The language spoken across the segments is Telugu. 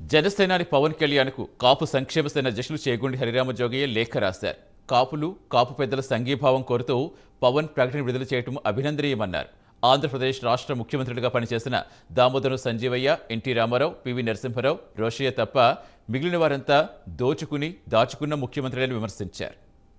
జనసేనాని పవన్ కళ్యాణ్కు కాపు సంక్షేమ సేన అధ్యక్షులు చేగొండి హరిరామ జోగయ్య లేఖ రాశారు. కాపులు, కాపు పెద్దల సంఘీభావం కోరుతూ పవన్ ప్రకటన విడుదల చేయడం అభినందనీయమన్నారు. ఆంధ్రప్రదేశ్ రాష్ట్ర ముఖ్యమంత్రులుగా పనిచేసిన దామోదరం సంజీవయ్య, ఎన్టీ రామారావు, పివి నరసింహారావు, రోషయ్య తప్ప మిగిలిన వారంతా దోచుకుని దాచుకున్న ముఖ్యమంత్రులను విమర్శించారు.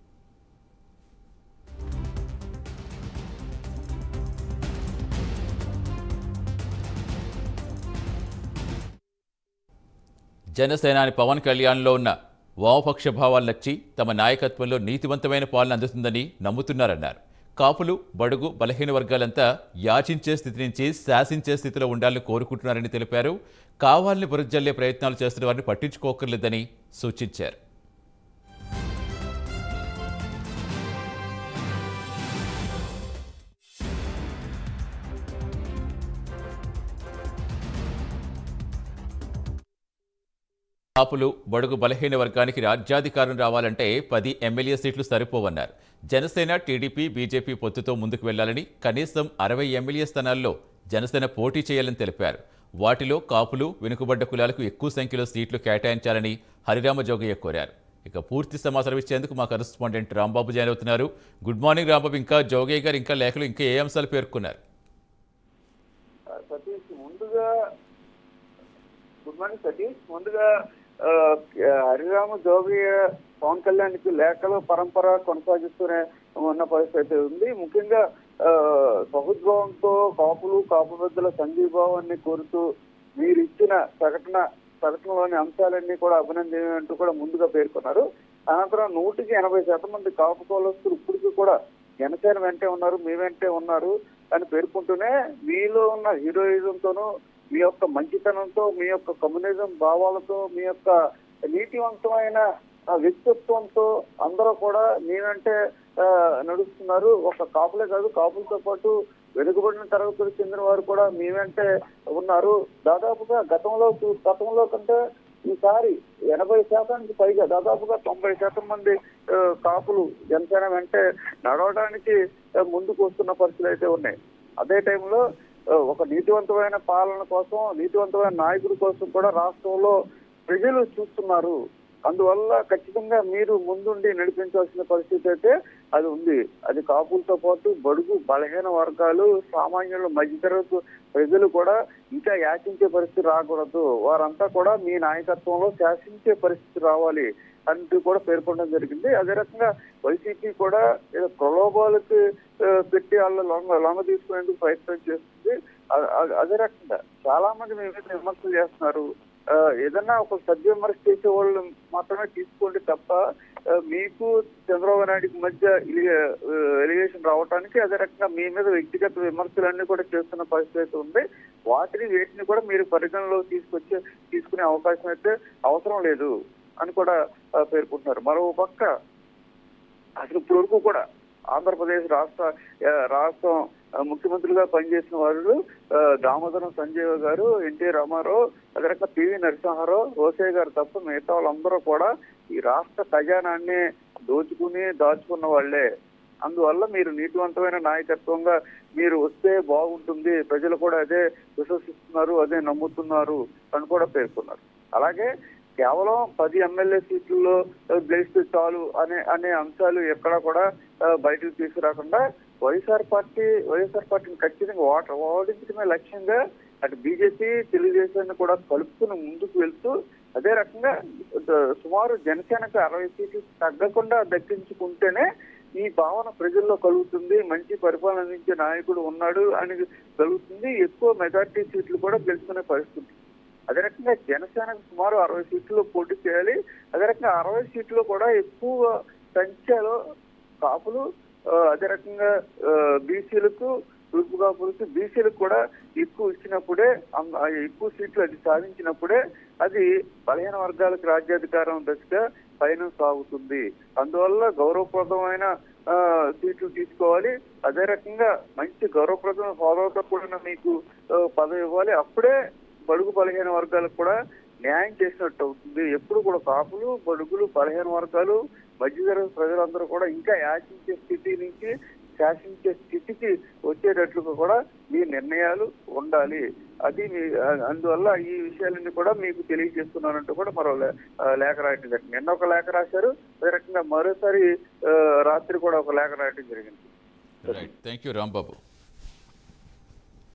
జనసేనాని పవన్ కళ్యాణ్లో ఉన్న వామపక్ష భావాలు నచ్చి తమ నాయకత్వంలో నీతివంతమైన పాలన అందుతుందని నమ్ముతున్నారన్నారు. కాపులు, బడుగు, బలహీన వర్గాలంతా యాచించే స్థితి నుంచి శాసించే స్థితిలో ఉండాలని కోరుకుంటున్నారని తెలిపారు. కావాలని బురజల్లే ప్రయత్నాలు చేస్తున్న వారిని పట్టించుకోకర్లేదని సూచించారు. కాపులు, బడుగు, బలహీన వర్గానికి రాజ్యాధికారం రావాలంటే 10 ఎమ్మెల్యే సీట్లు సరిపోవన్నారు. జనసేన, టీడీపీ, బీజేపీ పొత్తుతో ముందుకు వెళ్లాలని, కనీసం 60 ఎమ్మెల్యే స్థానాల్లో జనసేన పోటీ చేయాలని తెలిపారు. వాటిలో కాపులు, వెనుకబడ్డ కులాలకు ఎక్కువ సంఖ్యలో సీట్లు కేటాయించాలని హరిరామ జోగయ్య కోరారు. ఇక పూర్తి సమాచారం ఇచ్చేందుకు మా కరెస్పాండెంట్ రాంబాబు జాయిన్ అవుతున్నారు. Good morning Rambabu. ఇంకా జోగయ్య గారు ఇంకా లేఖలు ఇంకా ఏ అంశాలు పేర్కొన్నారు? ముందుగా హరిరామ జోగయ్య పవన్ కళ్యాణ్కి లేఖల పరంపర కొనసాగిస్తూనే ఉన్న పరిస్థితి ఉంది. ముఖ్యంగా సహృద్భావంతో కాపు పెద్దల సంఘీభావాన్ని కోరుతూ మీరు ఇచ్చిన ప్రకటనలోని అంశాలన్నీ కూడా అభినందనీయం అంటూ కూడా ముందుగా పేర్కొన్నారు. అనంతరం 180% మంది కాపు కులస్తులు ఇప్పటికీ కూడా జనసేన వెంటే ఉన్నారు, మీ వెంటే ఉన్నారు అని పేర్కొంటూనే మీలో ఉన్న హీరోయిజంతోనూ, మీ యొక్క మంచితనంతో, మీ యొక్క కమ్యూనిజం భావాలతో, మీ యొక్క నీతివంతమైన వ్యక్తిత్వంతో అందరూ కూడా మీ వెంటే నడుస్తున్నారు. ఒక కాపులే కాదు, కాపులతో పాటు వెనుకబడిన తరగతులకు చెందిన వారు కూడా మీ వెంటే ఉన్నారు. దాదాపుగా గతంలో కంటే ఈసారి 80% పైగా దాదాపుగా 90% మంది కాపులు జనసేన వెంటే నడవడానికి ముందుకు వస్తున్న పరిస్థితులు అయితే ఉన్నాయి. అదే టైంలో ఒక నీతివంతమైన పాలన కోసం, నీతివంతమైన నాయకుడి కోసం కూడా రాష్ట్రంలో ప్రజలు చూస్తున్నారు. అందువల్ల ఖచ్చితంగా మీరు ముందుండి నడిపించాల్సిన పరిస్థితి అయితే అది ఉంది. అది కాపులతో పాటు బడుగు, బలహీన వర్గాలు, సామాన్యులు, మధ్యతరగతి ప్రజలు కూడా ఇంకా యాచించే పరిస్థితి రాకూడదు. వారంతా కూడా మీ నాయకత్వంలో శాసించే పరిస్థితి రావాలి అంటూ కూడా పేర్కొనడం జరిగింది. అదే రకంగా వైసీపీ కూడా ప్రలోభాలకు పెట్టి వాళ్ళ లొంగ తీసుకునేందుకు ప్రయత్నం చేస్తుంది. అదే రకంగా చాలా మంది మీ మీద విమర్శలు చేస్తున్నారు. ఏదన్నా ఒక సభ్య విమర్శ చేసే వాళ్ళు మాత్రమే తీసుకోండి తప్ప మీకు చంద్రబాబు నాయుడికి మధ్య ఎలిగేషన్ రావడానికి, అదే రకంగా మీ మీద వ్యక్తిగత విమర్శలన్నీ కూడా చేస్తున్న పరిస్థితి ఉంది. వేటిని కూడా మీరు పరిగణలోకి తీసుకునే అవకాశం అయితే అవసరం లేదు అని కూడా పేర్కొంటున్నారు. మరో పక్క అసలు ఇప్పటి వరకు కూడా ఆంధ్రప్రదేశ్ రాష్ట్రం ముఖ్యమంత్రిగా పనిచేసిన వారు దామోదరం సంజయ్ గారు, ఎన్టీ రామారావు, అదే రకంగా పివి నరసింహారావు, రోషయ్య గారు తప్ప మిగతా వాళ్ళందరూ కూడా ఈ రాష్ట్ర ఖజానాన్ని దాచుకున్న వాళ్లే. అందువల్ల మీరు నీతివంతమైన నాయకత్వంగా మీరు వస్తే బాగుంటుంది, ప్రజలు కూడా అదే విశ్వసిస్తున్నారు, అదే నమ్ముతున్నారు అని కూడా పేర్కొన్నారు. అలాగే కేవలం 10 ఎమ్మెల్యే సీట్లలో గెలిస్తే చాలు అనే అంశాలు ఎక్కడా కూడా బయటకు తీసుకురాకుండా వైఎస్ఆర్ పార్టీని ఖచ్చితంగా ఓడించడమే లక్ష్యంగా అటు బీజేపీ, తెలుగుదేశాన్ని కూడా కలుపుకుని ముందుకు వెళ్తూ, అదే రకంగా సుమారు జనసేనకు 60 సీట్లు తగ్గకుండా దక్కించుకుంటేనే ఈ భావన ప్రజల్లో కలుగుతుంది, మంచి పరిపాలన అందించే నాయకుడు ఉన్నాడు అని కలుగుతుంది, ఎక్కువ మెజార్టీ సీట్లు కూడా గెలుచుకునే పరిస్థితి. అదే రకంగా జనసేనకు సుమారు 60 సీట్లు పోటీ చేయాలి. అదే రకంగా 60 సీట్లు కూడా ఎక్కువ సంఖ్యలో కాపులు, అదే రకంగా బీసీలకు, తూర్పు కాపులకు, బీసీలకు కూడా ఎక్కువ ఇచ్చినప్పుడే, ఎక్కువ సీట్లు అది సాధించినప్పుడే అది బలహీన వర్గాలకు రాజ్యాధికారం దశగా పైన సాగుతుంది. అందువల్ల గౌరవప్రదమైన సీట్లు తీసుకోవాలి. అదే రకంగా మంచి గౌరవప్రదమైన హోదాతో కూడిన మీకు పదవి ఇవ్వాలి. అప్పుడే బడుగు, బలహీన వర్గాలకు కూడా న్యాయం చేసినట్టు అవుతుంది. ఎప్పుడు కూడా కాపులు, బడుగులు, బలహీన వర్గాలు, మధ్యతరగతి ప్రజలందరూ కూడా ఇంకా యాచించే స్థితి నుంచి శాసించే స్థితికి వచ్చేటట్లుగా కూడా ఈ నిర్ణయాలు ఉండాలి. అది అందువల్ల ఈ విషయాలన్నీ కూడా మీకు తెలియజేస్తున్నానంటూ కూడా మరో లేఖ రాయటం జరిగింది. నిన్న ఒక లేఖ రాశారు, అదే రకంగా మరోసారి రాత్రి కూడా ఒక లేఖ రాయటం జరిగింది. Right, thank you Rambabu.